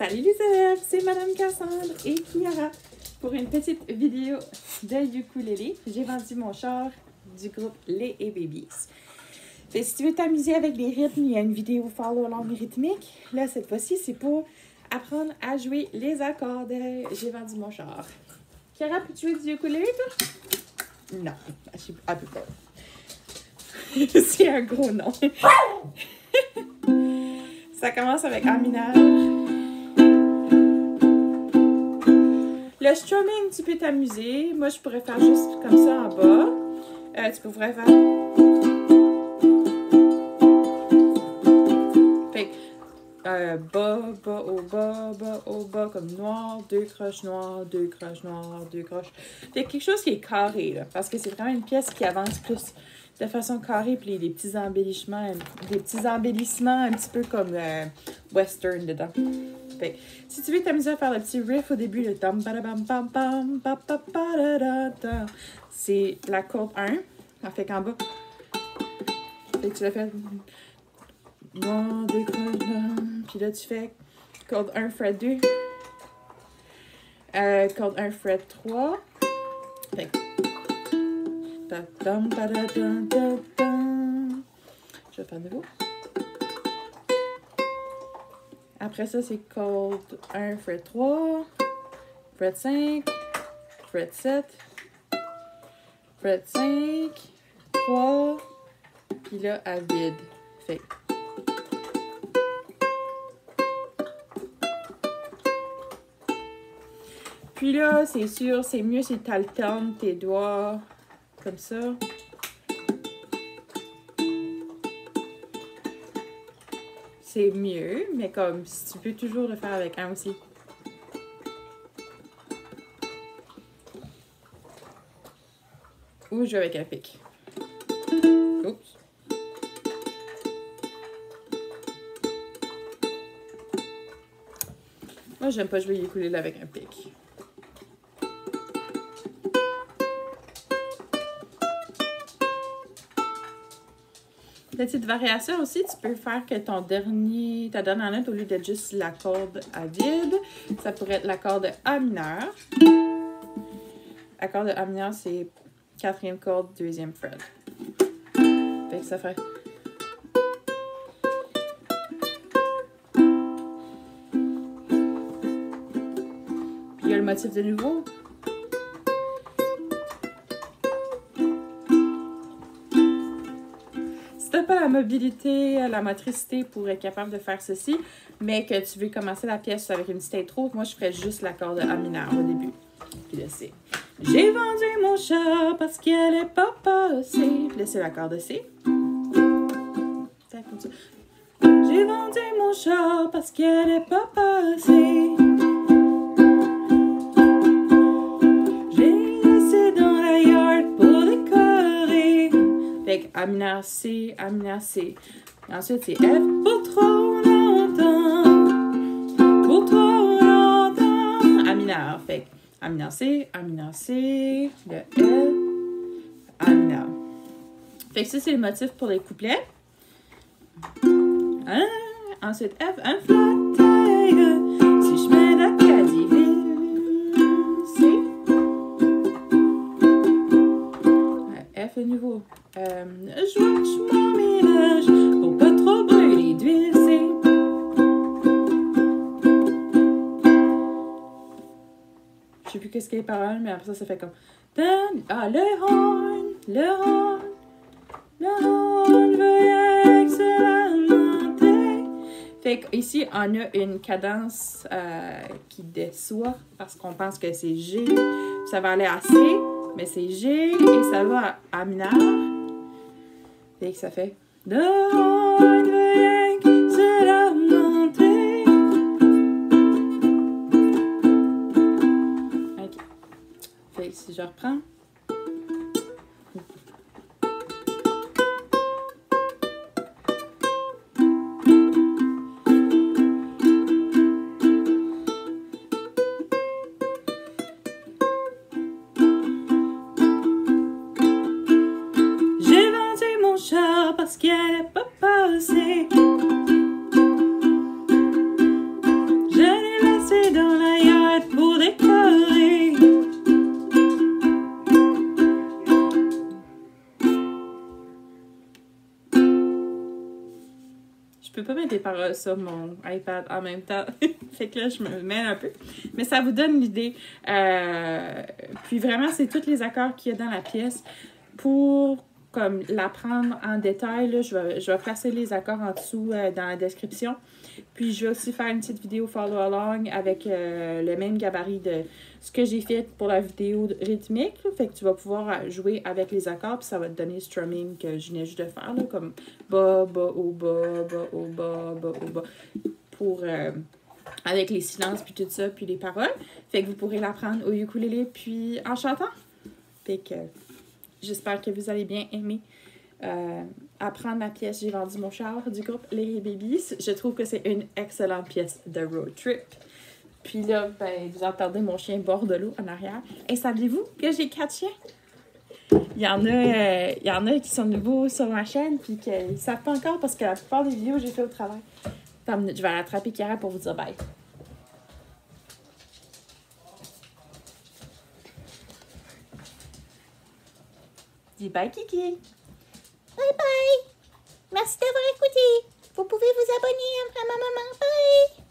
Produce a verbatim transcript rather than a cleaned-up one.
Salut les élèves, c'est Madame Cassandre et Kiara pour une petite vidéo de ukulélé. J'ai vendu mon char du groupe Les et Babies. Fait, si tu veux t'amuser avec les rythmes, il y a une vidéo follow along rythmique. Là, cette fois-ci, c'est pour apprendre à jouer les accords de J'ai vendu mon char. Kiara, peux-tu jouer du ukulélé, toi? Non, je suis à peu près. C'est un gros nom. Ça commence avec A mineur. Le strumming, tu peux t'amuser. Moi, je pourrais faire juste comme ça en bas. Euh, tu pourrais faire... Fait euh, bas, bas, au bas, bas, au bas, comme noir, deux croches noires, deux croches noires, deux croches. Fait quelque chose qui est carré, là, parce que c'est vraiment une pièce qui avance plus de façon carrée, puis des petits embellissements, des petits embellissements un petit peu comme euh, western dedans. Fait, si tu veux t'amuser à faire le petit riff au début, le tam badabam pam pam pa pa pa da da da, c'est la corde un. Ça fait qu'en bas, fait que tu la fais puis là tu fais corde un fret deux, euh, corde un fret trois. Fait que je vais faire de nouveau. Après ça, c'est corde un, fret trois, fret cinq, fret sept, fret cinq, trois, puis là, à vide. Fait. Puis là, c'est sûr, c'est mieux si tu alternes tes doigts comme ça. C'est mieux, mais comme si tu peux toujours le faire avec un aussi. Ou jouer avec un pic. Oups. Moi, j'aime pas jouer ukulélé avec un pic. Petite variation aussi, tu peux faire que ton dernier, ta dernière note, au lieu d'être juste la corde à vide, ça pourrait être la corde A mineur. La corde A mineur, c'est quatrième corde, deuxième fret. Fait que ça fait... Puis il y a le motif de nouveau. Pas la mobilité, la motricité pour être capable de faire ceci, mais que tu veux commencer la pièce avec une petite intro, moi je ferais juste la corde A mineur au début. Puis là c'est j'ai vendu mon chat parce qu'elle est pas passée. Puis là c'est la corde C. Comme ça. J'ai vendu mon chat parce qu'elle est pas passée. J'ai laissé dans la yard pour décorer. Fait A mineur C, A mineur C. Et ensuite, c'est F pour trop longtemps. Pour trop longtemps. A mineur. Fait A mineur C, A mineur C, le F, A mineur. Fait que ça, c'est le motif pour les couplets. Hein? Ensuite, F, un flat tiger. Si je mets d'Acadieville. C. F de nouveau. Euh, je watch mon ménage pour pas trop brûler d'huile, c'est... Je sais plus qu'est-ce qu'il y a par paroles, mais après ça, ça fait comme... Ah, le horn, le horn, le horn veut excellementer. Fait qu'ici, on a une cadence euh, qui déçoit parce qu'on pense que c'est G, ça va aller à C, mais c'est G et ça va à A mineur. Et que ça fait de c'est la montée. Ok. Fait que si je reprends. Parce qu'elle est pas passée. Je l'ai mettre des paroles sur mon iPad en même temps. Fait que là, je me mêle un peu. Mais ça vous donne l'idée. Euh, puis vraiment, c'est tous les accords qu'il y a dans la pièce. Pour comme l'apprendre en détail, là, je, vais, je vais placer les accords en dessous euh, dans la description. Puis je vais aussi faire une petite vidéo follow along avec euh, le même gabarit de ce que j'ai fait pour la vidéo rythmique. Là. Fait que tu vas pouvoir jouer avec les accords, puis ça va te donner le strumming que je venais juste de faire, là, comme bas, bas, au bas, bas, au bas, bas, au bas, pour, euh, avec les silences, puis tout ça, puis les paroles. Fait que vous pourrez l'apprendre au ukulélé, puis en chantant. Fait que j'espère que vous allez bien aimer. Euh, apprendre la pièce J'ai vendu mon char du groupe Les Babies. Je trouve que c'est une excellente pièce de road trip. Puis là, ben, vous entendez mon chien bord de l'eau en arrière. Et saviez-vous que j'ai quatre chiens? Il y en a, euh, il y en a qui sont nouveaux sur ma chaîne puis qu'ils ne savent pas encore parce que la plupart des vidéos j'ai fait au travail. Attends une minute, je vais rattraper Kara pour vous dire bye. Dis bye Kiki! Bye bye! Merci d'avoir écouté. Vous pouvez vous abonner à ma maman. Bye!